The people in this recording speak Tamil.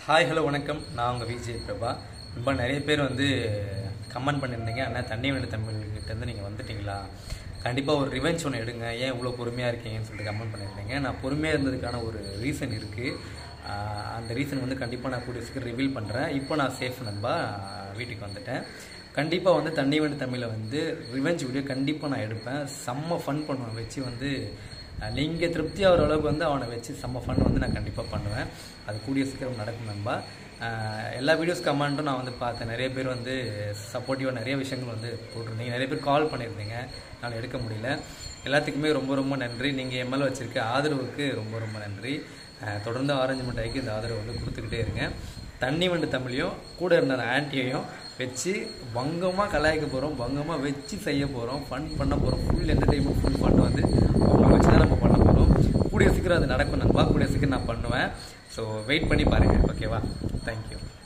ஹாய் ஹலோ வணக்கம். நான் உங்கள் விஜய் பிரபா. ரொம்ப நிறைய பேர் கமெண்ட் பண்ணியிருந்தீங்க, அண்ணா தண்ணி வேண்டு தமிழ்கிட்டேருந்து நீங்கள் வந்துட்டிங்களா, கண்டிப்பாக ஒரு ரிவெஞ்ச் ஒன்று எடுங்க, ஏன் இவ்வளோ பொறுமையாக இருக்கீங்கன்னு சொல்லிட்டு கமெண்ட் பண்ணியிருந்தீங்க. நான் பொறுமையாக இருந்ததுக்கான ஒரு ரீசன் இருக்குது. அந்த ரீசன் கண்டிப்பாக நான் கூடிய சீக்கிரம் ரிவீல் பண்ணுறேன். இப்போ நான் சேஃப் நண்பா வீட்டுக்கு வந்துட்டேன். கண்டிப்பாக தண்ணி வேண்டு தமிழில் ரிவெஞ்ச் வீடியோ கண்டிப்பாக நான் எடுப்பேன். செம்ம ஃபன் பண்ணுவேன் வச்சு நீங்கள் திருப்தி ஆகிற அளவுக்கு அவனை வச்சு செம்ம ஃபன் நான் கண்டிப்பாக பண்ணுவேன். அது கூடிய சீக்கிரம் நடக்கும் நண்பா. எல்லா வீடியோஸ் கமெண்ட்டும் நான் பார்த்தேன். நிறைய பேர் சப்போர்ட்டிவாக நிறைய விஷயங்கள் போட்டிருந்தீங்க. நிறைய பேர் கால் பண்ணியிருந்தீங்க, நான் எடுக்க முடியல. எல்லாத்துக்குமே ரொம்ப ரொம்ப நன்றி. நீங்கள் என் மேலே வச்சுருக்க ஆதரவுக்கு ரொம்ப ரொம்ப நன்றி. தொடர்ந்து ஆரஞ்சு மிட்டாய்க்கு இந்த ஆதரவு கொடுத்துக்கிட்டே இருங்க. தண்ணி வேண்டு தமிழையும் கூட இருந்த அந்த ஆன்ட்டியையும் வச்சு பங்கமாக கலாய்க்க போகிறோம், பங்கமாக வச்சு செய்ய போகிறோம், ஃபன் பண்ண போகிறோம். ஃபுல் என்டர்டெயின்மெண்ட், ஃபுல் ஃபன் அவங்கள வச்சு தான் நம்ம பண்ண போகிறோம். கூடிய சீக்கிரம் அது நடக்கும் நண்பா. கூடிய சீக்கிரம் நான் பண்ணுவேன். ஸோ வெயிட் பண்ணி பாருங்கள். ஓகேவா? தேங்க்யூ.